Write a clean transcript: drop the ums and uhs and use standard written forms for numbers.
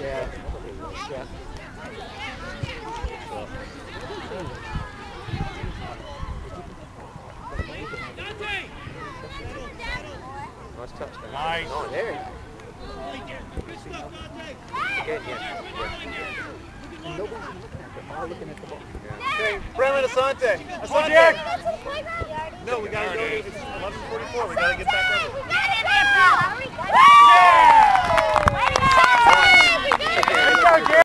Yeah. Yeah. Nice touchdown. Nice. Oh, there you go. Nobody's looking at it. They're all looking at the ball. Okay, Brennan Asante. Jack. No, we gotta go. It's 11:44. We gotta get back over. Yeah! Way to go, Jack!